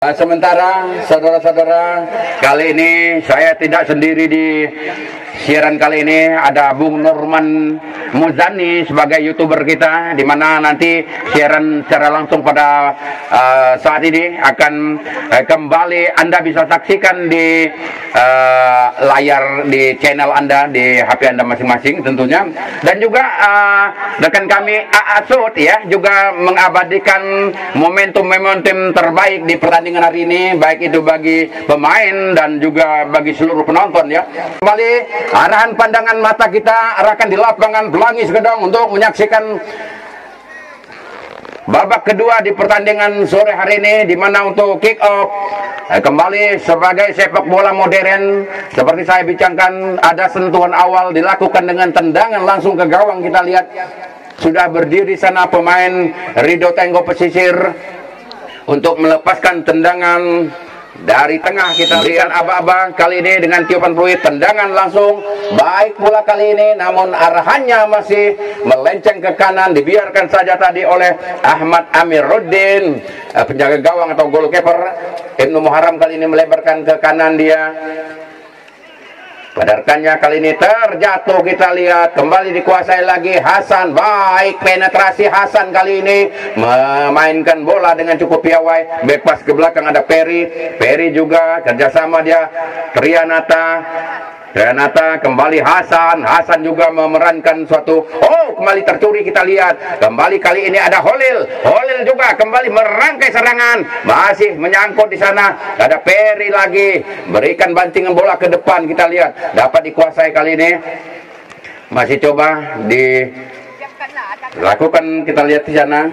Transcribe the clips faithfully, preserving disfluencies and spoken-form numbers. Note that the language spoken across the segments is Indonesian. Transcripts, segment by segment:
Sementara saudara-saudara, kali ini saya tidak sendiri di siaran kali ini, ada Bung Norman Muzani sebagai YouTuber kita, di mana nanti siaran secara langsung pada uh, saat ini akan uh, kembali Anda bisa saksikan di uh, layar di channel Anda, di H P Anda masing-masing tentunya. Dan juga uh, rekan kami A A Sud ya juga mengabadikan momentum-momentum terbaik di pertandingan hari ini, baik itu bagi pemain dan juga bagi seluruh penonton ya. Kembali arahan pandangan mata kita arahkan di lapangan Pelangi Skedong untuk menyaksikan babak kedua di pertandingan sore hari ini, di mana untuk kick off eh, kembali sebagai sepak bola modern seperti saya bincangkan, ada sentuhan awal dilakukan dengan tendangan langsung ke gawang. Kita lihat sudah berdiri sana pemain Ridho Tenggo Pesisir untuk melepaskan tendangan dari tengah. Kita lihat aba-aba kali ini dengan tiupan peluit, tendangan langsung baik pula kali ini, namun arahannya masih melenceng ke kanan, dibiarkan saja tadi oleh Ahmad Amiruddin, penjaga gawang atau goalkeeper. Ibnu Muharram kali ini melebarkan ke kanan dia. Pada rekannya kali ini terjatuh, kita lihat kembali dikuasai lagi Hasan, baik penetrasi Hasan kali ini memainkan bola dengan cukup piawai, back pass ke belakang ada Peri, Peri juga kerjasama dia Trianata, Trianata kembali Hasan, Hasan juga memerankan suatu, oh kembali tercuri, kita lihat kembali kali ini ada Holil, Holil juga kembali merangkai serangan, masih menyangkut di sana, ada Peri lagi, berikan bantingan bola ke depan, kita lihat dapat dikuasai kali ini, masih coba dilakukan, kita lihat di sana.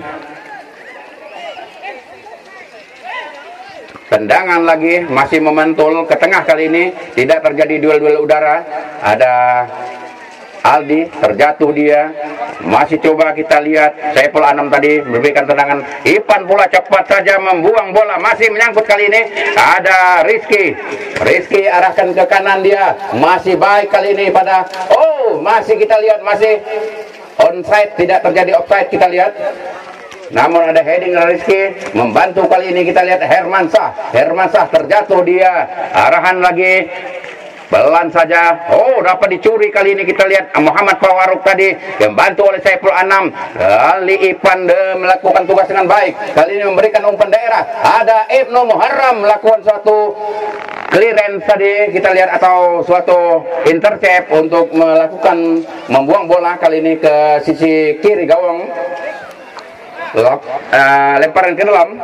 Tendangan lagi masih memantul ke tengah kali ini, tidak terjadi duel-duel udara. Ada Aldi terjatuh dia, masih coba kita lihat Saiful Anam tadi memberikan tendangan, Ipan pula cepat saja membuang bola, masih menyangkut kali ini. Ada Rizky, Rizky arahkan ke kanan dia, masih baik kali ini pada, oh masih kita lihat masih onside, tidak terjadi offside kita lihat. Namun ada heading dari Rizky, membantu kali ini kita lihat Hermansah, Hermansah terjatuh dia, arahan lagi, pelan saja, oh dapat dicuri kali ini kita lihat Muhammad Fawaruk tadi, membantu oleh Saiful Anam, kali Ipan de, melakukan tugas dengan baik, kali ini memberikan umpan daerah, ada Ibnu Muharram melakukan suatu clearance tadi kita lihat atau suatu intercept untuk melakukan membuang bola kali ini ke sisi kiri gawang. Lop, uh, lemparan ke dalam.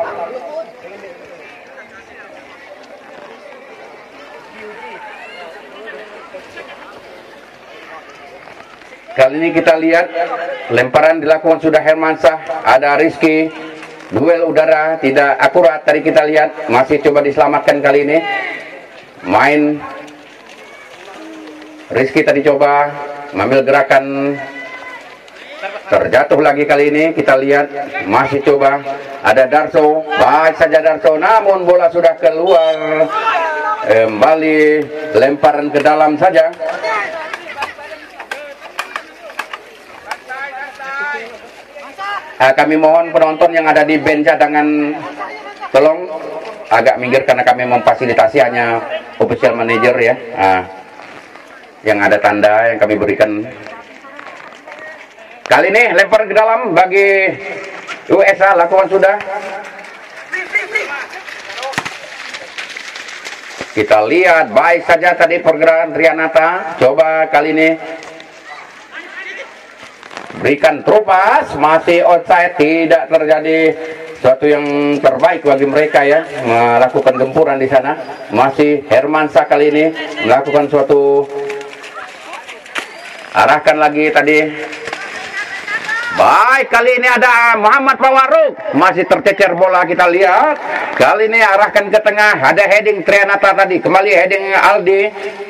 Kali ini kita lihat lemparan dilakukan sudah Hermansah, ada Rizky, duel udara tidak akurat tadi kita lihat, masih coba diselamatkan kali ini. Main Rizky tadi coba mengambil gerakan, terjatuh lagi kali ini, kita lihat masih coba ada Darso, baik saja Darso, namun bola sudah keluar, kembali lemparan ke dalam saja. Nah, kami mohon penonton yang ada di bench cadangan tolong agak minggir karena kami memfasilitasi hanya official manager ya, nah, yang ada tanda yang kami berikan. Kali ini lempar ke dalam bagi U S A, lakukan sudah. Kita lihat baik saja tadi pergerakan Trianata, coba kali ini berikan trupas, masih outside, tidak terjadi suatu yang terbaik bagi mereka ya, melakukan gempuran di sana. Masih Hermansah kali ini melakukan suatu, arahkan lagi tadi. Baik, kali ini ada Muhammad Fawaruk, masih tercecer bola kita lihat. Kali ini arahkan ke tengah, ada heading Trianata tadi, kembali heading Aldi.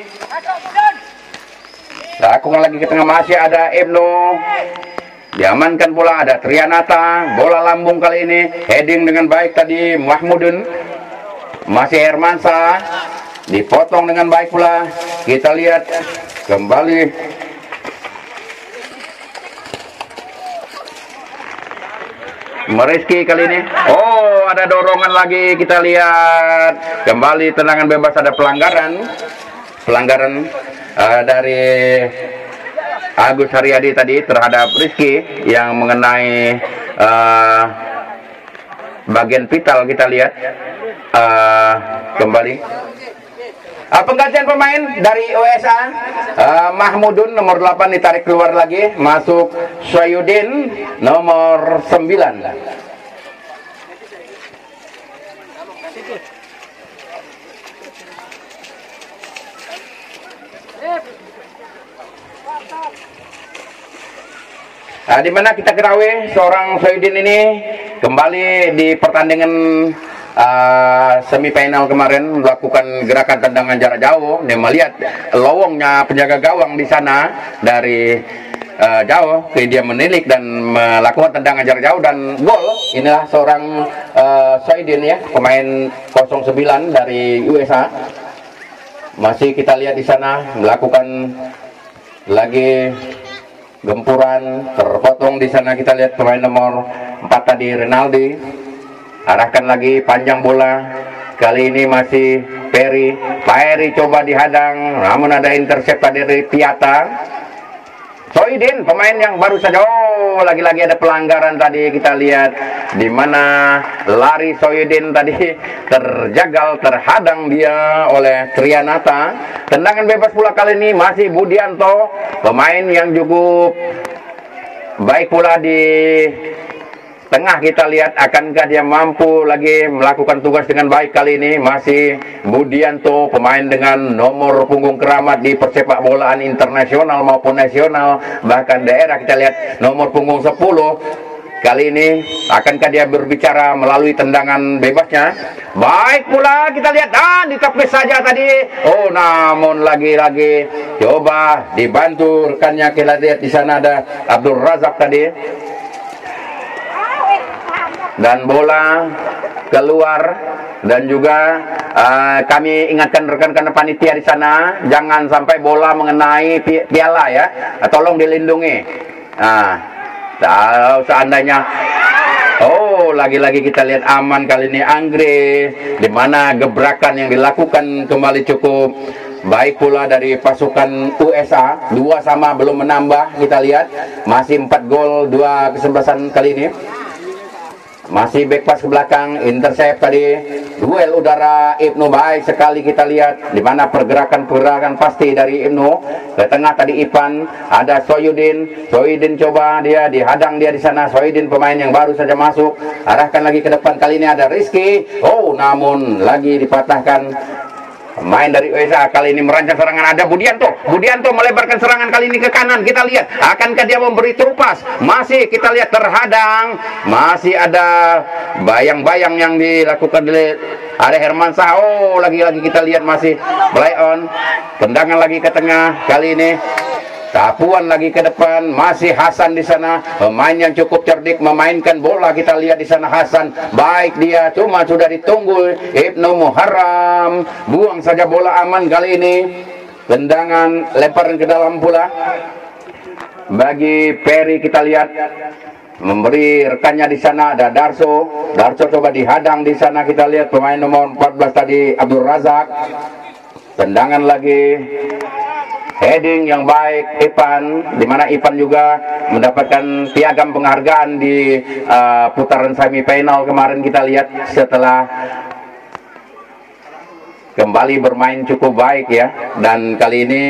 Lakukan lagi ke tengah, masih ada Ibnu. Diamankan bola, ada Trianata, bola lambung kali ini, heading dengan baik tadi Mahmudun. Masih Hermansah, dipotong dengan baik pula. Kita lihat kembali. Rizky kali ini. Oh, ada dorongan lagi, kita lihat kembali tendangan bebas, ada pelanggaran pelanggaran uh, dari Agus Haryadi tadi terhadap Rizky yang mengenai uh, bagian vital. Kita lihat uh, kembali uh, penggantian pemain dari U S A. uh, Mahmudun nomor delapan ditarik keluar lagi, masuk Syayudin nomor sembilan. Nah, di mana kita ketahui seorang Syayudin ini kembali di pertandingan uh, semifinal kemarin melakukan gerakan tendangan jarak jauh. Dia melihat lowongnya penjaga gawang di sana dari uh, jauh, dia menilik dan melakukan tendangan jarak jauh dan gol. Inilah seorang uh, Syayudin ya, pemain nol sembilan dari U S A. Masih kita lihat di sana melakukan lagi gempuran, terpotong di sana. Kita lihat pemain nomor empat tadi Renaldi, arahkan lagi panjang bola. Kali ini masih Perry. Perry coba dihadang, namun ada intercept dari Piata. Syayudin pemain yang baru saja. Oh, lagi-lagi ada pelanggaran tadi. Kita lihat di mana lari Syayudin tadi terjagal, terhadang dia oleh Trianata. Tendangan bebas pula kali ini masih Budianto, pemain yang cukup baik pula di tengah. Kita lihat akankah dia mampu lagi melakukan tugas dengan baik kali ini. Masih Budianto, pemain dengan nomor punggung keramat di persepak bolaan internasional maupun nasional, bahkan daerah. Kita lihat nomor punggung sepuluh. Kali ini akankah dia berbicara melalui tendangan bebasnya? Baik pula kita lihat, dan ditepis saja tadi. Oh, namun lagi-lagi coba dibantu rekannya. Kita lihat di sana ada Abdul Razak tadi. Dan bola keluar. Dan juga uh, kami ingatkan rekan-rekan panitia di sana, jangan sampai bola mengenai pi piala ya. Tolong dilindungi. Nah, kalau seandainya, oh, lagi-lagi kita lihat aman kali ini Anggre, di mana gebrakan yang dilakukan kembali cukup baik pula dari pasukan U S A. Dua sama, belum menambah. Kita lihat masih empat gol, dua kesebelasan kali ini. Masih back pass ke belakang, intercept tadi. Duel udara Ibnu baik sekali kita lihat, di mana pergerakan-pergerakan pasti dari Ibnu. Ke tengah tadi Ipan, ada Syayudin. Syayudin coba dia dihadang dia di sana. Syayudin pemain yang baru saja masuk. Arahkan lagi ke depan, kali ini ada Rizky. Oh, namun lagi dipatahkan. Main dari U S A kali ini merancang serangan, ada Budianto. Budianto melebarkan serangan kali ini ke kanan. Kita lihat akankah dia memberi terupas. Masih kita lihat terhadang. Masih ada bayang-bayang yang dilakukan oleh ada Hermansyah. Oh, lagi-lagi kita lihat masih play on. Tendangan lagi ke tengah kali ini. Tapuan lagi ke depan, masih Hasan di sana, pemain yang cukup cerdik memainkan bola. Kita lihat di sana Hasan, baik dia, cuma sudah ditunggu Ibnu Muharram, buang saja bola aman kali ini. Tendangan lemparan ke dalam pula bagi Perry. Kita lihat memberi rekannya di sana, ada Darso. Darso coba dihadang di sana. Kita lihat pemain nomor empat belas tadi Abdul Razak. Tendangan lagi. Heading yang baik Ipan, di mana Ipan juga mendapatkan piagam penghargaan di uh, putaran semifinal kemarin. Kita lihat setelah kembali bermain cukup baik ya, dan kali ini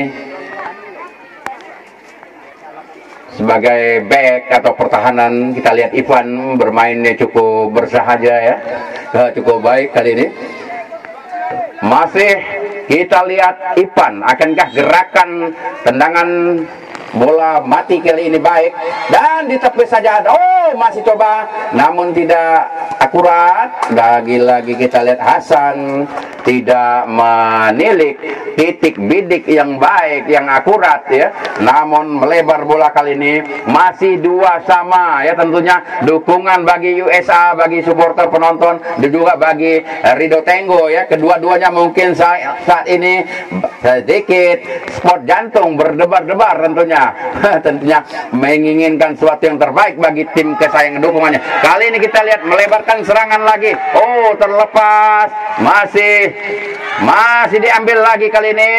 sebagai back atau pertahanan kita lihat Ivan bermainnya cukup bersahaja ya, cukup baik kali ini. Masih kita lihat Ipan, akankah gerakan tendangan bola mati kali ini baik, dan ditepis saja. Oh, masih coba namun tidak akurat. Lagi-lagi kita lihat Hasan tidak menilik titik bidik yang baik, yang akurat ya, namun melebar bola kali ini masih dua sama ya. Tentunya dukungan bagi U S A, bagi supporter penonton, dan juga bagi Ridho Tenggo ya. Kedua-duanya mungkin saat, saat ini sedikit sport jantung berdebar-debar tentunya. Tentunya menginginkan sesuatu yang terbaik bagi tim kesayangan dukungannya. Kali ini kita lihat melebarkan serangan lagi. Oh, terlepas. Masih masih diambil lagi kali ini.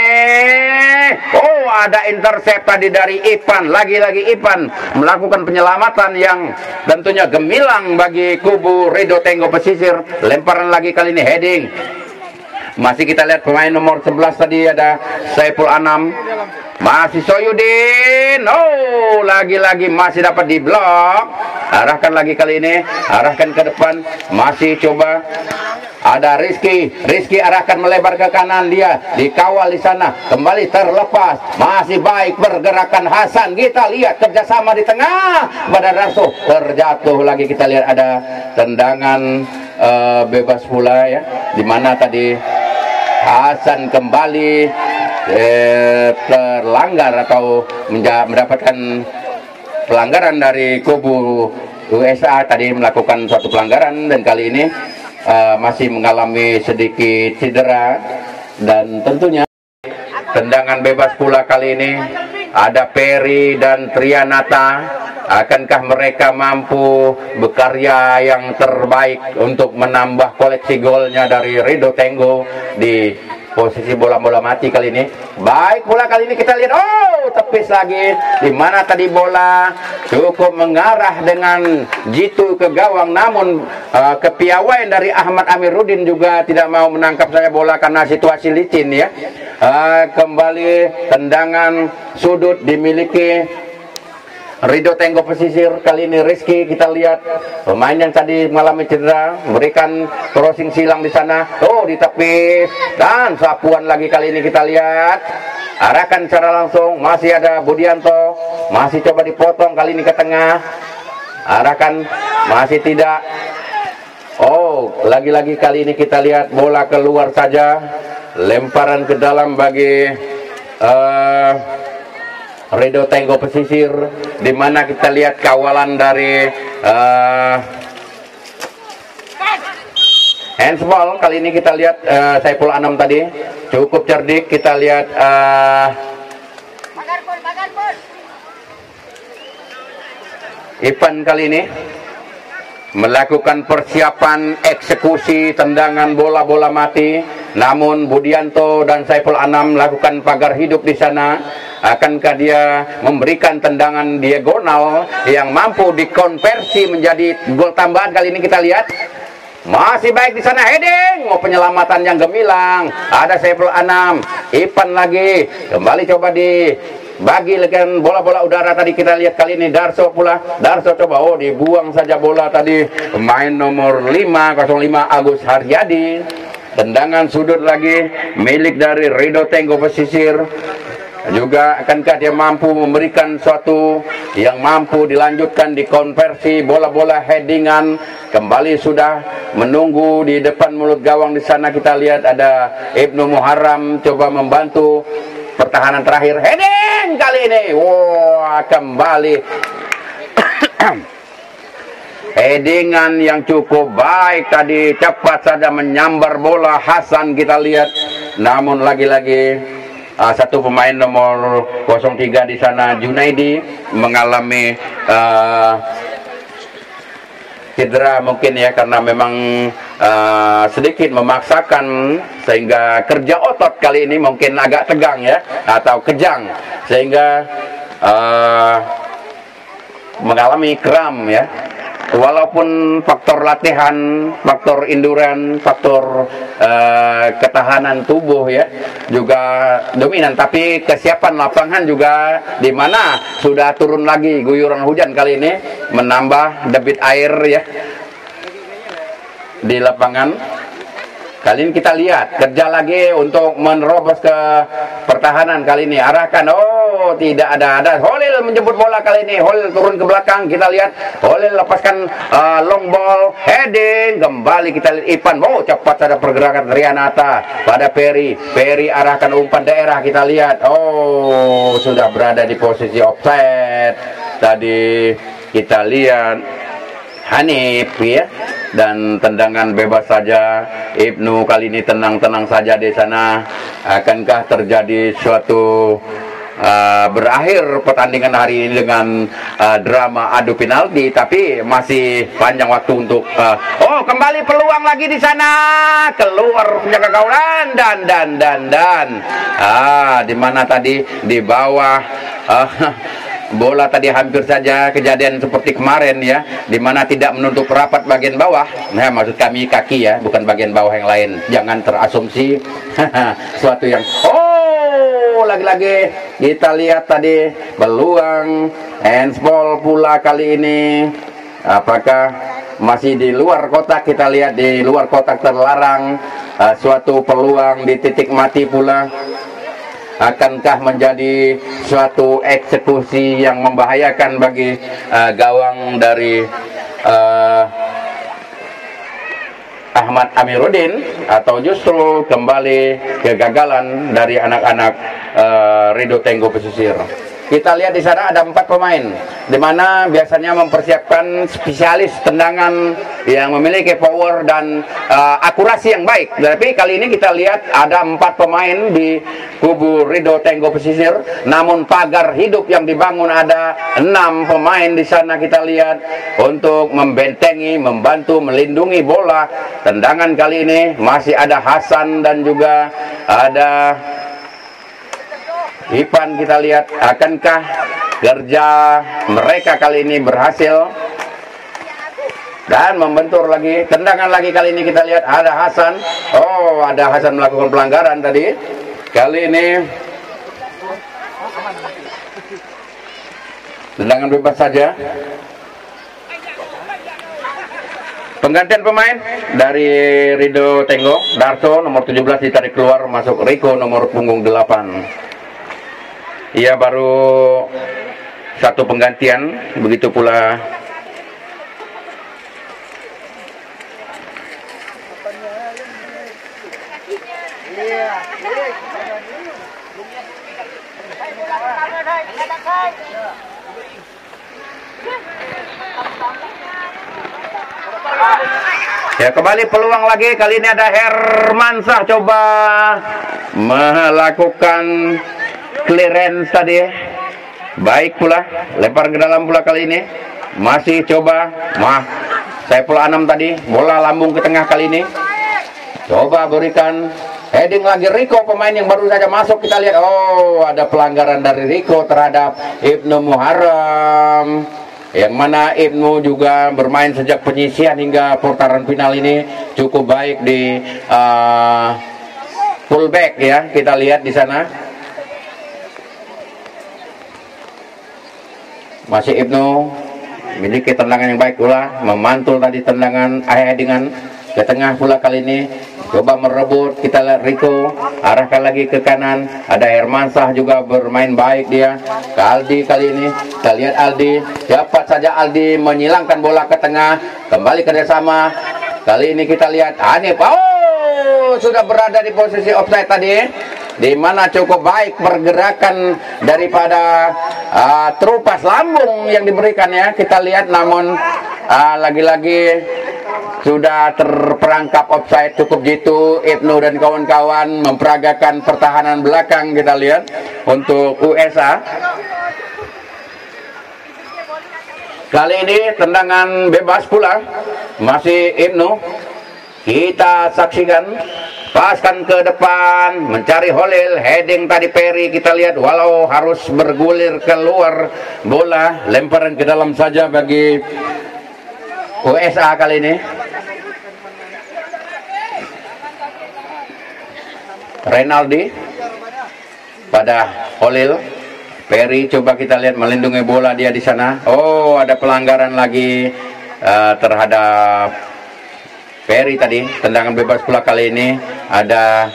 Oh, ada intercept tadi dari Ipan. Lagi-lagi Ipan melakukan penyelamatan yang tentunya gemilang bagi kubu Ridho Tenggo Pesisir. Lemparan lagi kali ini, heading. Masih kita lihat pemain nomor sebelas tadi ada Saiful Anam. Masih Soyudin. Oh, lagi-lagi masih dapat diblok. Arahkan lagi kali ini. Arahkan ke depan. Masih coba. Ada Rizky. Rizky arahkan melebar ke kanan. Dia dikawal di sana. Kembali terlepas. Masih baik pergerakan Hasan. Kita lihat kerjasama di tengah. Pada Darso. Terjatuh lagi. Kita lihat ada tendangan uh, bebas pula ya. Dimana tadi Hasan kembali eh, terlanggar atau mendapatkan pelanggaran dari kubu U S A. Tadi melakukan suatu pelanggaran dan kali ini uh, masih mengalami sedikit cedera. Dan tentunya tendangan bebas pula kali ini ada Peri dan Trianata. Akankah mereka mampu berkarya yang terbaik untuk menambah koleksi golnya dari Ridho Tenggo di posisi bola-bola mati kali ini? Baik pula kali ini kita lihat, oh tepis lagi. Di mana tadi bola cukup mengarah dengan jitu ke gawang, namun uh, kepiawaian dari Ahmad Amiruddin juga tidak mau menangkap saya bola karena situasi licin ya. Uh, kembali tendangan sudut dimiliki Ridho Tenggo Pesisir. Kali ini Rizky, kita lihat pemain yang tadi mengalami cedera, memberikan crossing silang di sana. Oh, ditepis dan sapuan lagi kali ini kita lihat. Arahkan secara langsung, masih ada Budianto, masih coba dipotong kali ini ke tengah. Arahkan, masih tidak. Oh, lagi-lagi kali ini kita lihat bola keluar saja. Lemparan ke dalam bagi uh, Ridho Tenggo Pesisir, di mana kita lihat kawalan dari uh, handsball. Kali ini kita lihat uh, Saiful Anam tadi cukup cerdik. Kita lihat uh, Ipan kali ini melakukan persiapan eksekusi tendangan bola-bola mati. Namun Budianto dan Saiful Anam melakukan pagar hidup di sana. Akankah dia memberikan tendangan diagonal yang mampu dikonversi menjadi gol tambahan? Kali ini kita lihat masih baik di sana, heading. Oh, penyelamatan yang gemilang. Ada Saiful Anam, Ipan lagi kembali coba di bagi dengan bola-bola udara. Tadi kita lihat kali ini Darso pula. Darso coba, oh dibuang saja bola tadi pemain nomor lima nol lima Agus Haryadi. Tendangan sudut lagi milik dari Ridho Tenggo Pesisir. Juga akankah dia mampu memberikan suatu yang mampu dilanjutkan, dikonversi bola-bola headingan. Kembali sudah menunggu di depan mulut gawang di sana. Kita lihat ada Ibnu Muharram coba membantu pertahanan terakhir, heading kali ini. Wah, kembali headingan yang cukup baik tadi, cepat saja menyambar bola Hasan kita lihat. Namun lagi-lagi Uh, satu pemain nomor nol tiga di sana, Junaidi, mengalami uh, cedera mungkin ya, karena memang uh, sedikit memaksakan sehingga kerja otot kali ini mungkin agak tegang ya, atau kejang, sehingga uh, mengalami kram ya. Walaupun faktor latihan, faktor endurance, faktor uh, ketahanan tubuh ya juga dominan, tapi kesiapan lapangan juga, di mana sudah turun lagi guyuran hujan kali ini menambah debit air ya di lapangan. Kali ini kita lihat kerja lagi untuk menerobos ke pertahanan. Kali ini arahkan. Oh, tidak ada ada Holil menjemput bola kali ini. Holil turun ke belakang. Kita lihat Holil lepaskan uh, long ball, heading. Kembali kita lihat Ipan. Oh, cepat ada pergerakan Rianata pada Peri. Peri arahkan umpan daerah. Kita lihat. Oh, sudah berada di posisi offside. Tadi kita lihat Hanif ya, dan tendangan bebas saja. Ibnu kali ini tenang-tenang saja di sana. Akankah terjadi suatu uh, berakhir pertandingan hari ini dengan uh, drama adu penalti? Tapi masih panjang waktu untuk uh, oh, kembali peluang lagi di sana, keluar penjaga gawang dan dan dan dan ah di mana tadi di bawah uh, bola tadi hampir saja kejadian seperti kemarin ya, dimana tidak menutup rapat bagian bawah. Nah, maksud kami kaki ya, bukan bagian bawah yang lain. Jangan terasumsi suatu yang oh, lagi-lagi kita lihat tadi peluang handsball pula kali ini. Apakah masih di luar kotak? Kita lihat di luar kotak terlarang. Uh, suatu peluang di titik mati pula. Akankah menjadi suatu eksekusi yang membahayakan bagi uh, gawang dari uh, Ahmad Amiruddin, atau justru kembali kegagalan dari anak-anak uh, Ridho Tenggo Pesisir? Kita lihat di sana ada empat pemain, di mana biasanya mempersiapkan spesialis tendangan yang memiliki power dan uh, akurasi yang baik. Tapi kali ini kita lihat ada empat pemain di kubu Ridho Tenggo Pesisir, namun pagar hidup yang dibangun ada enam pemain di sana. Kita lihat untuk membentengi, membantu, melindungi bola. Tendangan kali ini masih ada Hasan dan juga ada Ipan. Kita lihat akankah kerja mereka kali ini berhasil, dan membentur lagi, tendangan lagi kali ini. Kita lihat ada Hasan. Oh, ada Hasan melakukan pelanggaran tadi. Kali ini tendangan bebas saja. Penggantian pemain dari Ridho Tenggo, Darso nomor tujuh belas ditarik keluar, masuk Riko nomor punggung delapan. Ia baru satu penggantian, begitu pula ya, kembali peluang lagi. Kali ini ada Hermansah coba melakukan clearance tadi, baik pula, lempar ke dalam pula kali ini. Masih coba, mah Saiful Anam tadi, bola lambung ke tengah kali ini. Coba berikan heading lagi Riko, pemain yang baru saja masuk. Kita lihat, oh, ada pelanggaran dari Riko terhadap Ibnu Muharram, yang mana Ibnu juga bermain sejak penyisian hingga putaran final ini cukup baik di uh, fullback ya. Kita lihat di sana. Masih Ibnu memiliki tendangan yang baik pula, memantul tadi tendangan headingan ke tengah pula kali ini. Coba merebut, kita lihat Riko arahkan lagi ke kanan. Ada Hermansah juga bermain baik dia. Ke Aldi kali ini, kita lihat Aldi, dapat saja Aldi menyilangkan bola ke tengah. Kembali kerjasama. Kali ini kita lihat Hanif. Oh, sudah berada di posisi offside tadi, di mana cukup baik pergerakan daripada uh, terupas lambung yang diberikan ya. Kita lihat, namun lagi-lagi uh, sudah terperangkap offside. Cukup jitu Ibnu dan kawan-kawan memperagakan pertahanan belakang. Kita lihat untuk U S A. Kali ini tendangan bebas pula, masih Ibnu. Kita saksikan, paskan ke depan, mencari Holil, heading tadi Peri. Kita lihat, walau harus bergulir keluar bola, lemparan ke dalam saja bagi U S A kali ini. Renaldi pada Holil. Peri coba kita lihat melindungi bola dia di sana. Oh, ada pelanggaran lagi uh, terhadap Ferry tadi. Tendangan bebas pula kali ini ada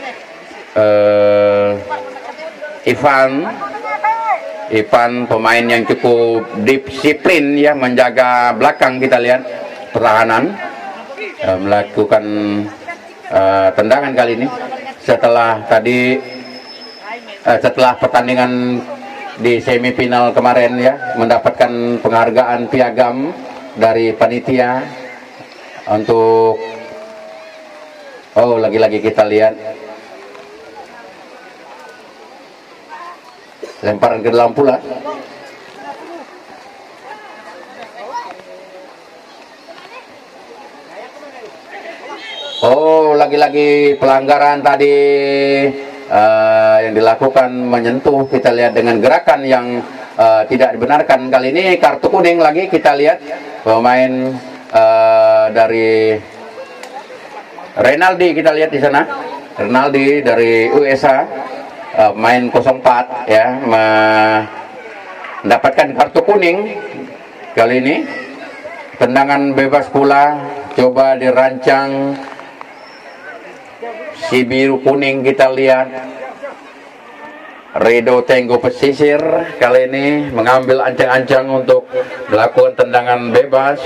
uh, Ivan. Ivan pemain yang cukup disiplin ya, menjaga belakang. Kita lihat pertahanan, uh, melakukan uh, tendangan kali ini setelah tadi uh, setelah pertandingan di semifinal kemarin ya, mendapatkan penghargaan piagam dari panitia untuk oh lagi-lagi kita lihat lemparan ke dalam pula. Oh, lagi-lagi pelanggaran tadi uh, yang dilakukan menyentuh. Kita lihat dengan gerakan yang uh, tidak dibenarkan. Kali ini kartu kuning lagi. Kita lihat pemain uh, dari Renaldi, kita lihat di sana. Renaldi dari U S A. Uh, main nol empat ya, mendapatkan kartu kuning kali ini. Tendangan bebas pula coba dirancang si biru kuning. Kita lihat Rido Tenggo Pesisir kali ini mengambil ancang-ancang untuk melakukan tendangan bebas.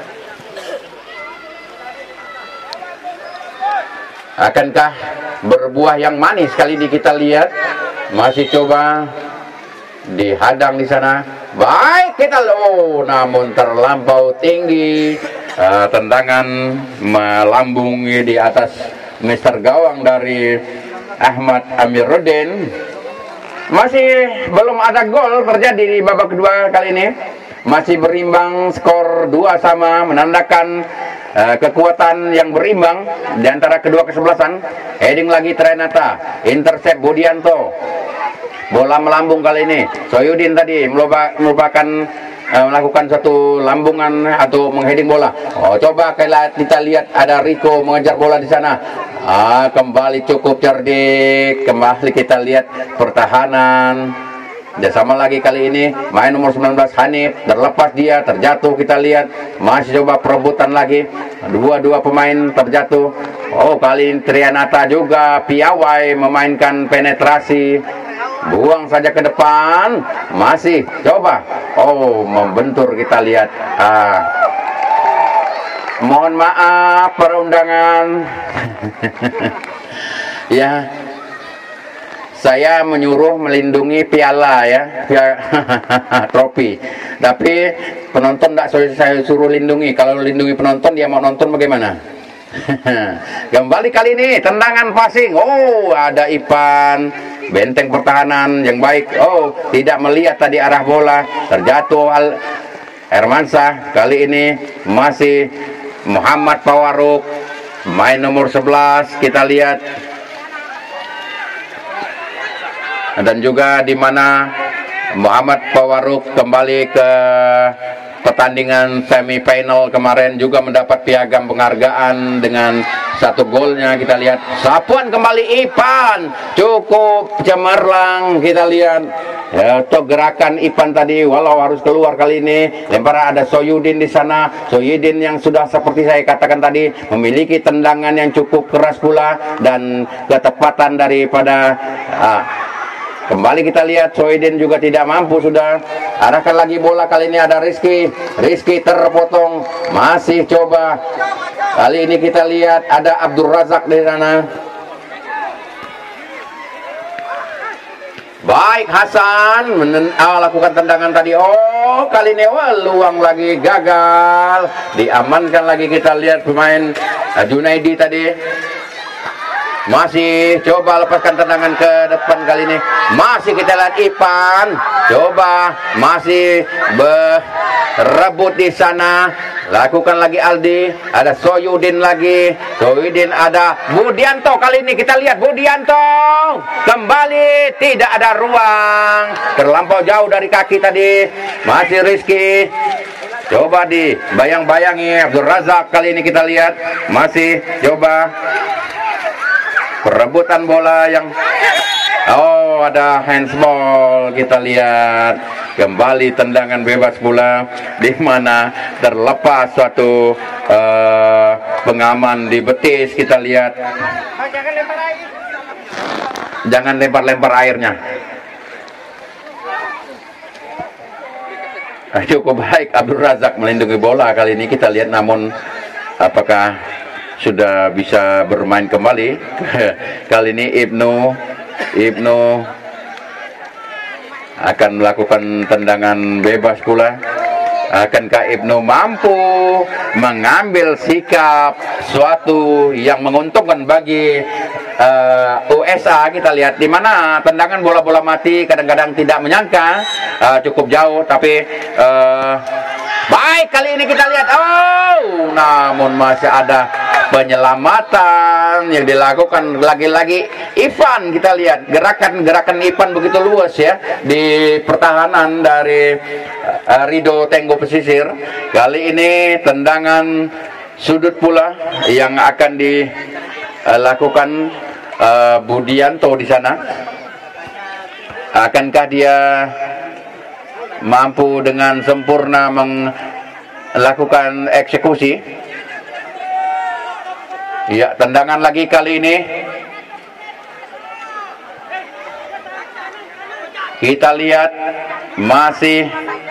Akankah berbuah yang manis kali ini? Kita lihat masih coba dihadang di sana. Baik, kita lo, namun terlampau tinggi. Uh, tendangan melambungi di atas mister gawang dari Ahmad Amiruddin. Masih belum ada gol terjadi di babak kedua kali ini. Masih berimbang skor dua sama, menandakan Uh, kekuatan yang berimbang di antara kedua kesebelasan. Heading lagi Trenata, intercept Budianto. Bola melambung kali ini. Soyudin tadi merupakan uh, melakukan satu lambungan atau mengheading bola. Oh, coba kita lihat ada Rico mengejar bola di sana. Ah, kembali cukup cerdik. Kembali kita lihat pertahanan. Dan sama lagi kali ini main nomor sembilan belas Hanif, terlepas dia, terjatuh. Kita lihat masih coba perebutan lagi, dua-dua pemain terjatuh. Oh, kali ini Trianata juga piawai memainkan penetrasi, buang saja ke depan, masih coba. Oh, membentur. Kita lihat. Ah, mohon maaf perundangan. Ya, saya menyuruh melindungi piala ya, trofi. Tapi penonton tidak saya suruh lindungi. Kalau lindungi penonton, dia mau nonton bagaimana? Kembali kali ini tendangan passing. Oh, ada Ipan, benteng pertahanan yang baik. Oh, tidak melihat tadi arah bola, terjatuh Al Hermansyah. Kali ini masih Muhammad Pawaruk, main nomor sebelas. Kita lihat. Dan juga di mana Muhammad Pawaruk kembali ke pertandingan semifinal kemarin juga mendapat piagam penghargaan dengan satu golnya. Kita lihat sapuan kembali Ipan, cukup cemerlang. Kita lihat ya, untuk gerakan Ipan tadi, walau harus keluar kali ini. Lemparan ada Soyudin di sana. Soyudin yang sudah seperti saya katakan tadi memiliki tendangan yang cukup keras pula dan ketepatan daripada uh, kembali kita lihat Soyudin juga tidak mampu sudah. Arahkan lagi bola kali ini ada Rizky. Rizky terpotong. Masih coba. Kali ini kita lihat ada Abdul Razak di sana. Baik, Hasan menen ah, lakukan tendangan tadi. Oh, kali ini wah, luang lagi, gagal. Diamankan lagi. Kita lihat pemain uh, Junaidi tadi. Masih coba lepaskan tendangan ke depan kali ini. Masih kita lihat Ipan. Coba masih berebut di sana. Lakukan lagi Aldi. Ada Soyudin lagi. Soyudin ada Budianto. Kali ini kita lihat Budianto. Kembali tidak ada ruang. Terlampau jauh dari kaki tadi. Masih Rizky. Coba di bayang-bayangi Abdul Razak. Kali ini kita lihat. Masih coba perebutan bola yang oh ada handsball. Kita lihat Kembali tendangan bebas pula, di mana terlepas suatu uh, pengaman di betis. Kita lihat, jangan lempar-lempar airnya. Cukup baik Abdul Razak melindungi bola kali ini. Kita lihat, namun apakah sudah bisa bermain kembali? Kali ini Ibnu Ibnu akan melakukan tendangan bebas pula. Akankah Ibnu mampu mengambil sikap suatu yang menguntungkan bagi uh, U S A? Kita lihat di mana tendangan bola-bola mati kadang-kadang tidak menyangka uh, cukup jauh, tapi uh, baik kali ini kita lihat. Oh, namun masih ada penyelamatan yang dilakukan lagi-lagi Ivan. Kita lihat gerakan-gerakan Ivan begitu luas ya di pertahanan dari uh, Rido Tenggo Pesisir. Kali ini tendangan sudut pula yang akan dilakukan uh, Budianto di sana. Akankah dia mampu dengan sempurna melakukan eksekusi? Ya, tendangan lagi kali ini. Kita lihat masih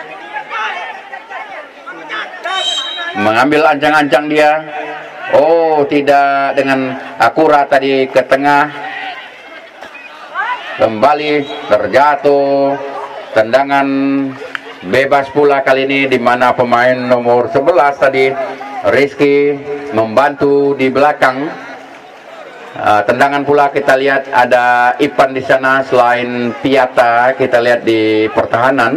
mengambil ancang-ancang dia. Oh, tidak dengan akurat tadi ke tengah. Kembali terjatuh. Tendangan bebas pula kali ini, di mana pemain nomor sebelas tadi Rizky membantu di belakang. Uh, tendangan pula kita lihat ada Ipan di sana selain Piata. Kita lihat di pertahanan.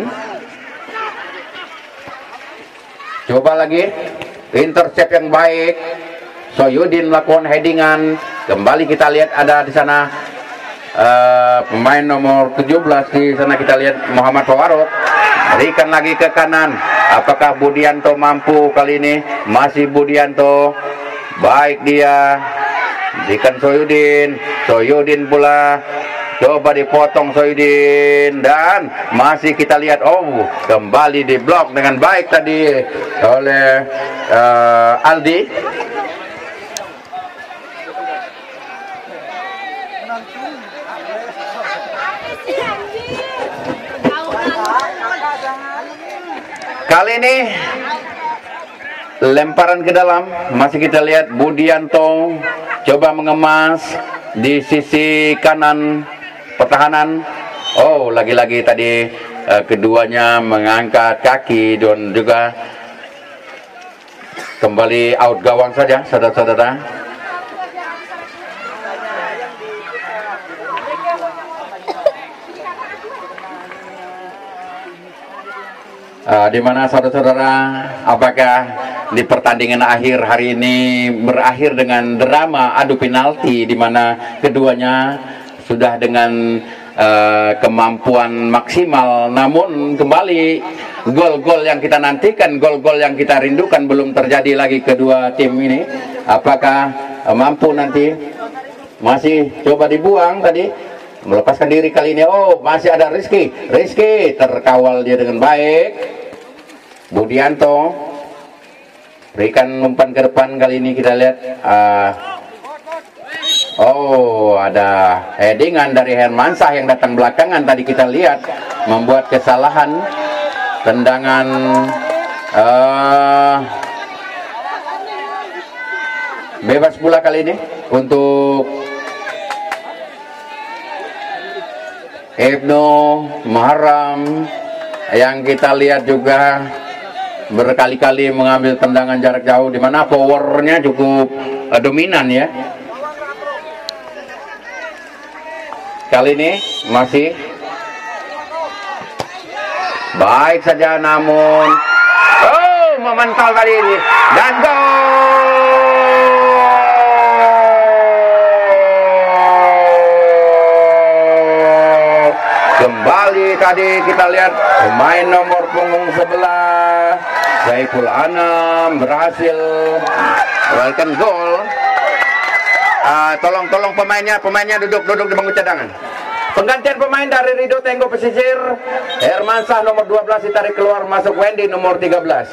Coba lagi intercept yang baik. Soyudin melakukan headingan. Kembali kita lihat ada di sana uh, pemain nomor tujuh belas di sana. Kita lihat Muhammad Fawarot. Berikan lagi ke kanan. Apakah Budianto mampu kali ini? Masih Budianto. Baik dia. Berikan Soyudin. Soyudin pula. Coba dipotong Soyudin. Dan masih kita lihat. Oh, kembali diblok dengan baik tadi oleh uh, Aldi. Kali ini lemparan ke dalam, masih kita lihat Budianto coba mengemas di sisi kanan pertahanan. Oh, lagi-lagi tadi uh, keduanya mengangkat kaki dan juga kembali out gawang saja, saudara-saudara. Uh, di mana saudara-saudara, apakah di pertandingan akhir hari ini berakhir dengan drama adu penalti, di mana keduanya sudah dengan uh, kemampuan maksimal, namun kembali gol-gol yang kita nantikan, gol-gol yang kita rindukan belum terjadi lagi kedua tim ini. Apakah uh, mampu nanti? Masih coba dibuang tadi, melepaskan diri kali ini. Oh, masih ada Rizky. Rizky terkawal dia dengan baik. Budianto berikan umpan ke depan. Kali ini kita lihat uh, oh, ada headingan dari Hermansah yang datang belakangan. Tadi kita lihat membuat kesalahan. Tendangan uh, bebas pula kali ini untuk Ibnu Muharram, yang kita lihat juga berkali-kali mengambil tendangan jarak jauh, di mana powernya cukup uh, dominan ya. Kali ini masih baik saja, namun oh, memental tadi ini dan gol. Kembali tadi kita lihat pemain nomor punggung sebelah Saiful Anam berhasil welcome goal. Uh, tolong tolong pemainnya pemainnya duduk duduk di bangku cadangan. Penggantian pemain dari Rido Tenggo Pesisir, Hermansyah nomor dua belas ditarik keluar, masuk Wendy nomor tiga belas.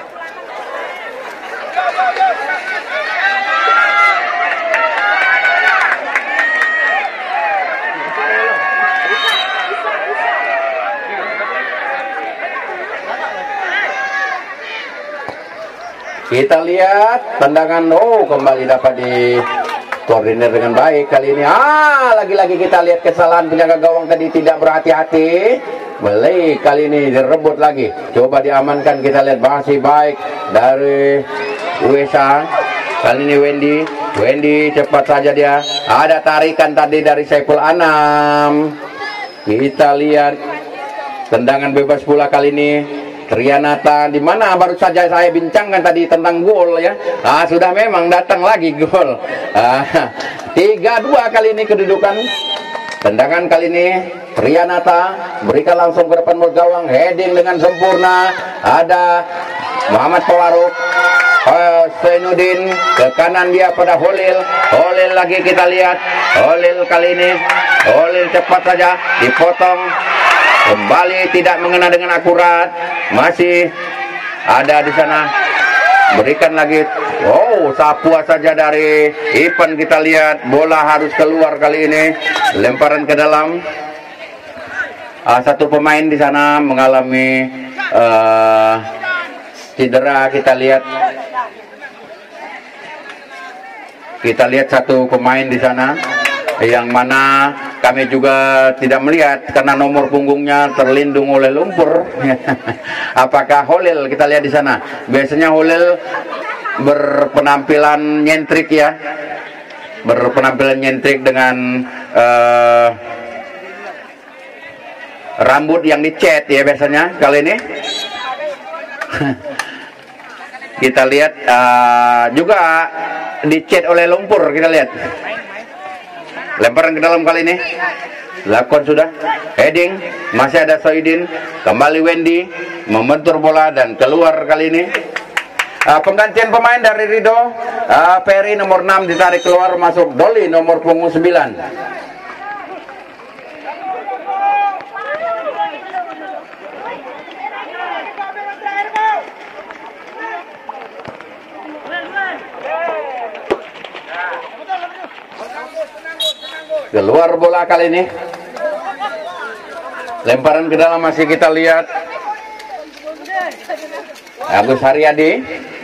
Kita lihat tendangan, oh kembali dapat di koordinir dengan baik kali ini. Ah, lagi-lagi kita lihat kesalahan penjaga gawang tadi, tidak berhati-hati. Beli kali ini direbut lagi. Coba diamankan, kita lihat masih baik dari U S A. Kali ini Wendy, Wendy cepat saja dia. Ada tarikan tadi dari Saiful Anam. Kita lihat tendangan bebas pula kali ini. Trianata, di mana baru saja saya bincangkan tadi tentang gol ya. Ah, sudah memang datang lagi gol. Ah, tiga dua kali ini kedudukan. Tendangan kali ini Trianata berikan langsung ke depan mulut gawang, heading dengan sempurna. Ada Muhammad Tawaruk, uh, Zainuddin ke kanan dia pada Holil. Holil lagi kita lihat. Holil kali ini, Holil cepat saja dipotong. Kembali tidak mengena dengan akurat. Masih ada di sana. Berikan lagi. Oh, sapua saja dari Ipan, kita lihat. Bola harus keluar kali ini. Lemparan ke dalam. Uh, satu pemain di sana mengalami uh, cedera, kita lihat. Kita lihat satu pemain di sana yang mana kami juga tidak melihat karena nomor punggungnya terlindung oleh lumpur. Apakah Holil? Kita lihat di sana. Biasanya Holil berpenampilan nyentrik ya, berpenampilan nyentrik dengan uh, rambut yang dicat ya biasanya. Kali ini kita lihat uh, juga dicat oleh lumpur, kita lihat. Lemparan ke dalam kali ini. Lakukan sudah. Heading. Masih ada Soidin. Kembali Wendy. Membentur bola dan keluar kali ini. Uh, penggantian pemain dari Rido. Uh, Ferry nomor enam ditarik keluar. Masuk Doli nomor punggung sembilan. Keluar bola kali ini. Lemparan ke dalam masih kita lihat. Agus Haryadi.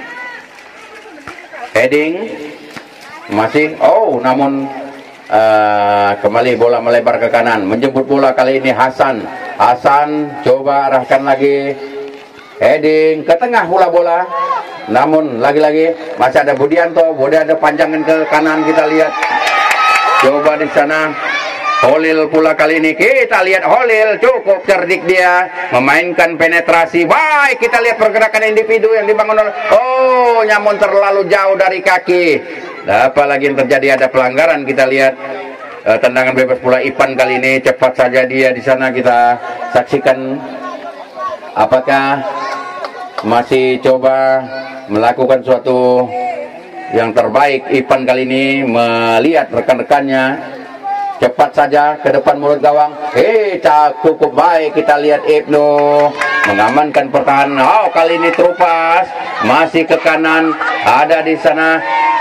Heading. Masih. Oh, namun uh, kembali bola melebar ke kanan. Menjemput bola kali ini Hasan. Hasan coba arahkan lagi. Heading ke tengah pula bola. Namun lagi-lagi masih ada Budianto. Boleh ada panjangan ke kanan, kita lihat. Coba di sana Holil pula kali ini. Kita lihat Holil cukup cerdik dia memainkan penetrasi. Baik, kita lihat pergerakan individu yang dibangun oleh. Oh, namun terlalu jauh dari kaki. Apalagi yang terjadi, ada pelanggaran. Kita lihat uh, tendangan bebas pula Ipan kali ini. Cepat saja dia di sana, kita saksikan apakah masih coba melakukan suatu yang terbaik. Ipan kali ini melihat rekan-rekannya, cepat saja ke depan mulut gawang. Eh, cukup baik, kita lihat Ibnu mengamankan pertahanan. Oh, kali ini terupas, masih ke kanan, ada di sana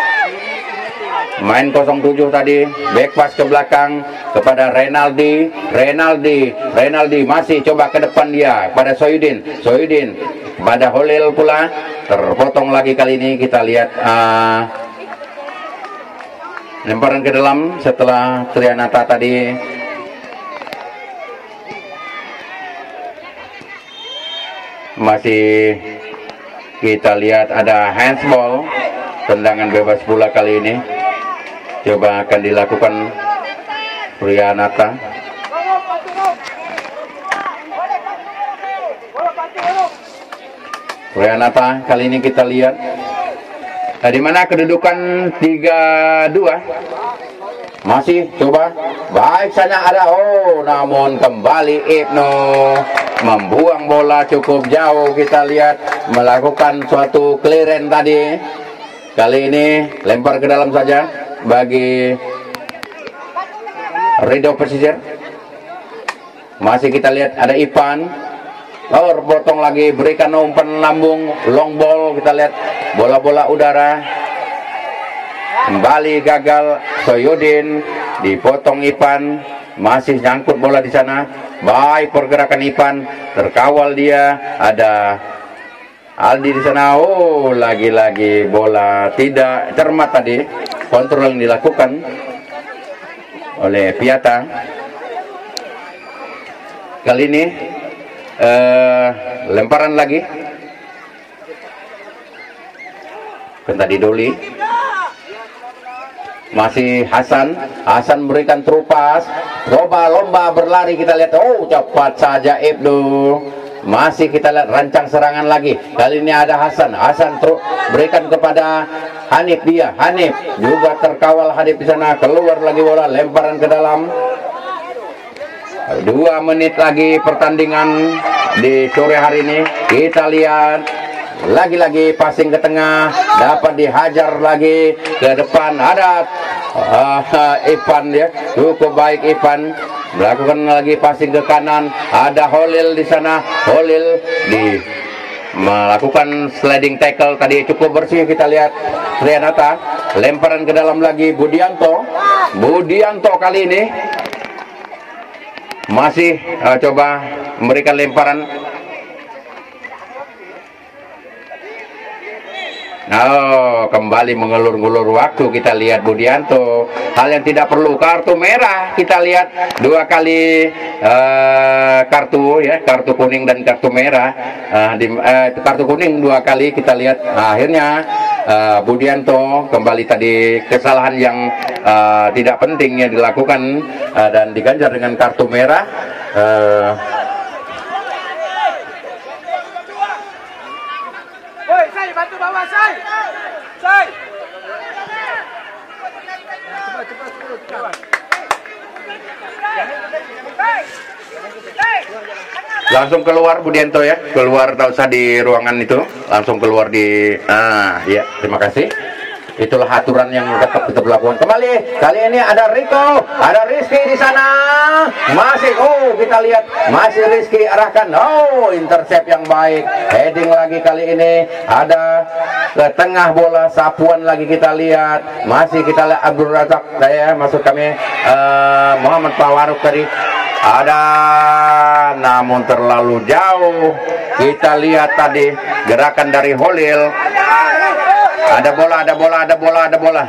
main nol tujuh tadi, back pass ke belakang kepada Renaldi. Renaldi, Renaldi masih coba ke depan dia pada Soidin. Soidin pada Holil pula, terpotong lagi kali ini. Kita lihat uh, lemparan ke dalam setelah Trianata tadi. Masih kita lihat ada handsball, tendangan bebas pula kali ini. Coba akan dilakukan Trianata. Trianata kali ini kita lihat. Nah, di mana kedudukan tiga dua. Masih coba baik saja ada. Oh, namun kembali Ibnu membuang bola cukup jauh. Kita lihat melakukan suatu clearance tadi. Kali ini lempar ke dalam saja bagi Rido Pesisir. Masih kita lihat ada Ipan. Oh, potong lagi, berikan umpan lambung, long ball. Kita lihat bola-bola udara. Kembali gagal Soyudin, dipotong Ipan. Masih nyangkut bola di sana. Baik pergerakan Ipan, terkawal dia. Ada Aldi di sana. Oh, lagi-lagi bola tidak cermat tadi. Kontrol yang dilakukan oleh Piata. Kali ini uh, lemparan lagi. Kan tadi Doli. Masih Hasan. Hasan memberikan terupas. Coba lomba berlari, kita lihat. Oh, cepat saja Ibnu. Masih kita lihat rancang serangan lagi. Kali ini ada Hasan. Hasan terus berikan kepada Hanif dia. Hanif juga terkawal Hanif di sana. Keluar lagi bola, lemparan ke dalam. Dua menit lagi pertandingan di sore hari ini. Kita lihat lagi-lagi passing ke tengah, dapat dihajar lagi ke depan. Ada uh, Ipan ya, cukup baik Ipan. Melakukan lagi passing ke kanan. Ada Holil di sana. Holil di melakukan sliding tackle tadi, cukup bersih. Kita lihat Trianata, lemparan ke dalam lagi. Budianto, Budianto kali ini masih uh, coba memberikan lemparan. Oh, kembali mengelur-ngulur waktu. Kita lihat Budianto, hal yang tidak perlu, kartu merah. Kita lihat dua kali uh, kartu ya, kartu kuning dan kartu merah. Uh, di, uh, kartu kuning dua kali kita lihat. Nah, akhirnya uh, Budianto kembali tadi kesalahan yang uh, tidak penting yang dilakukan uh, dan diganjar dengan kartu merah. Uh, Bantu bawa Say. Say. Langsung keluar Budianto ya, keluar, tak usah di ruangan itu, langsung keluar di. Ah, ya, terima kasih. Itulah aturan yang tetap kita lakukan. Kembali, kali ini ada Rico, ada Rizky di sana. Masih, oh kita lihat, masih Rizky arahkan. Oh, intercept yang baik. Heading lagi kali ini. Ada ke tengah bola, sapuan lagi kita lihat. Masih kita lihat Abdul Razak, saya maksud kami uh, Muhammad Pawaruk tadi. Ada, namun terlalu jauh. Kita lihat tadi gerakan dari Holil. Ada bola, ada bola, ada bola, ada bola.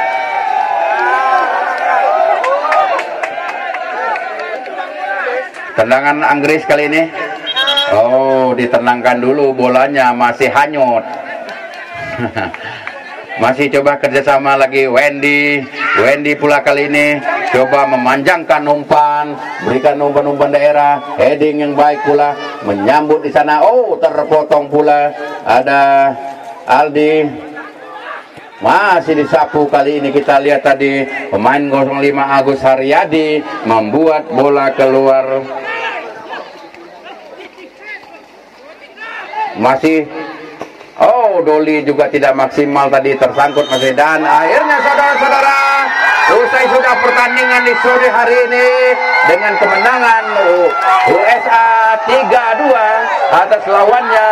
Tendangan Anggris kali ini. Oh, ditenangkan dulu bolanya, masih hanyut. Masih coba kerjasama lagi Wendy. Wendy pula kali ini coba memanjangkan umpan, berikan umpan-umpan daerah, heading yang baik pula, menyambut di sana. Oh, terpotong pula. Ada Aldi. Masih disapu kali ini. Kita lihat tadi pemain nol lima Agus Haryadi membuat bola keluar. Masih, oh Doli juga tidak maksimal tadi, tersangkut masih. Dan akhirnya saudara-saudara, usai sudah pertandingan di sore hari ini dengan kemenangan U S A tiga dua atas lawannya.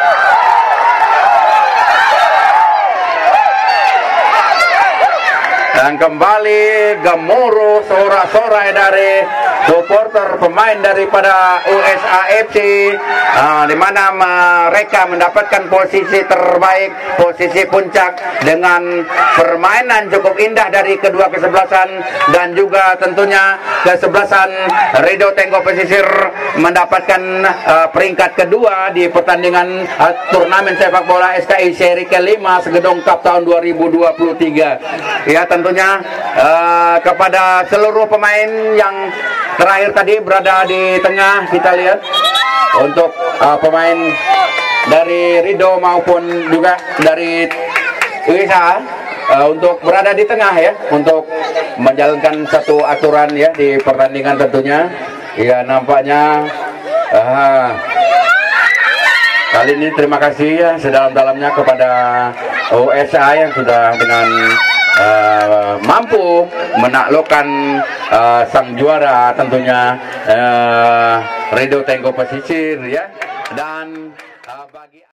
Dan kembali gemuruh sorak-sorai dari supporter pemain daripada U S A F C, uh, di mana mereka mendapatkan posisi terbaik, posisi puncak dengan permainan cukup indah dari kedua kesebelasan, dan juga tentunya kesebelasan Ridho Tenggo Pesisir mendapatkan uh, peringkat kedua di pertandingan uh, turnamen sepak bola S K I seri kelima Segedong Cup tahun dua ribu dua puluh tiga. Ya, tentunya uh, kepada seluruh pemain yang terakhir tadi berada di tengah, kita lihat untuk uh, pemain dari Ridho maupun juga dari U S A uh, untuk berada di tengah ya, untuk menjalankan satu aturan ya di pertandingan tentunya. Ya, nampaknya uh, kali ini terima kasih ya sedalam-dalamnya kepada U S A yang sudah dengan uh, mampu menaklukkan uh, sang juara tentunya uh, Rido Tenggo Pesisir ya. Dan uh, bagi